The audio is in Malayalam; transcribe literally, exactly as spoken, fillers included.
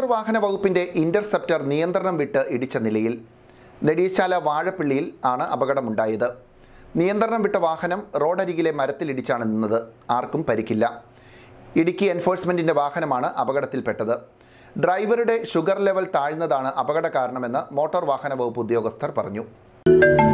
മോട്ടോർ വാഹന വകുപ്പിന്റെ ഇന്റർസെപ്റ്റർ നിയന്ത്രണം വിട്ട് ഇടിച്ച നിലയിൽ. നെടിയശാല വാഴപ്പിള്ളിയിൽ ആണ് അപകടമുണ്ടായത്. നിയന്ത്രണം വിട്ട വാഹനം റോഡരികിലെ മരത്തിലിടിച്ചാണ് നിന്നത്. ആർക്കും പരിക്കില്ല. ഇടുക്കി എൻഫോഴ്സ്മെന്റിന്റെ വാഹനമാണ് അപകടത്തിൽപ്പെട്ടത്. ഡ്രൈവറുടെ ഷുഗർ ലെവൽ താഴ്ന്നതാണ് അപകട കാരണമെന്ന് മോട്ടോർ വാഹന വകുപ്പ് ഉദ്യോഗസ്ഥർ പറഞ്ഞു.